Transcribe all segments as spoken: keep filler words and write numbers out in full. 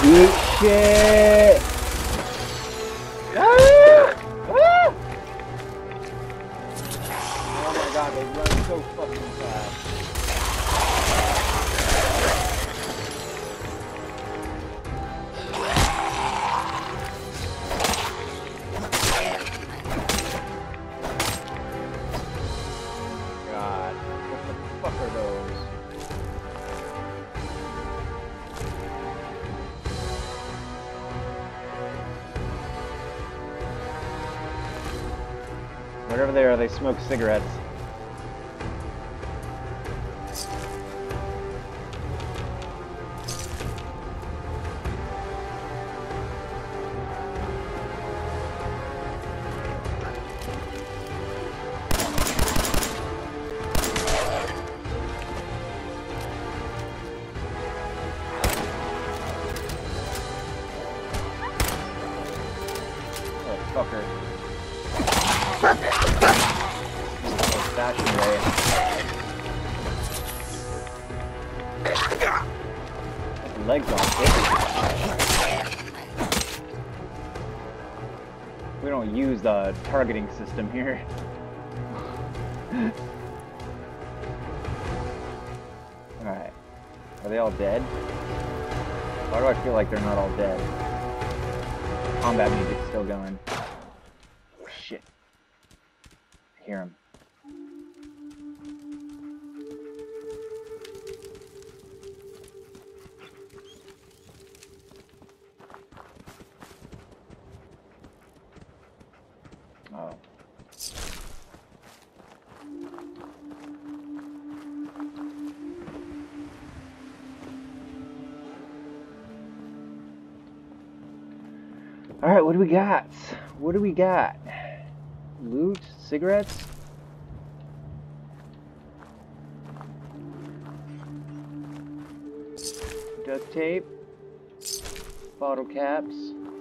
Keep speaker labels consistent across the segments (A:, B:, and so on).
A: Eat shit! Ah! Ah! Oh my god, they run so fucking fast. God, what the fuck are those? Whatever they are, they smoke cigarettes. Fucker. Fashion way. Legs on it. We don't use the targeting system here. Alright. Are they all dead? Why do I feel like they're not all dead? Combat music's still going. Shit. I hear him. Oh. Alright, what do we got? What do we got? Loot? Cigarettes? Duct tape? Bottle caps?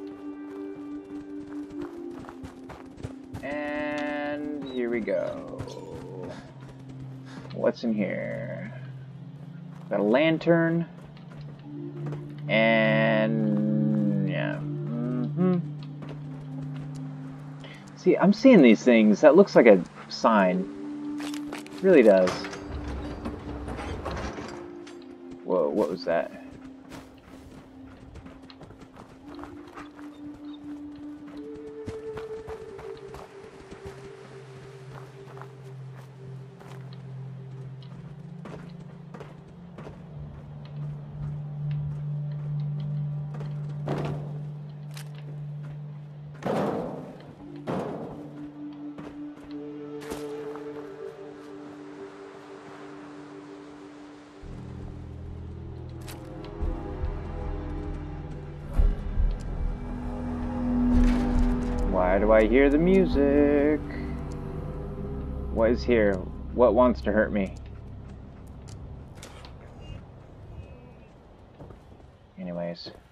A: And here we go. What's in here? Got a lantern. And yeah. Mm-hmm. See, I'm seeing these things. That looks like a sign. It really does. Whoa, what was that? Why do I hear the music? What is here? What wants to hurt me? Anyways.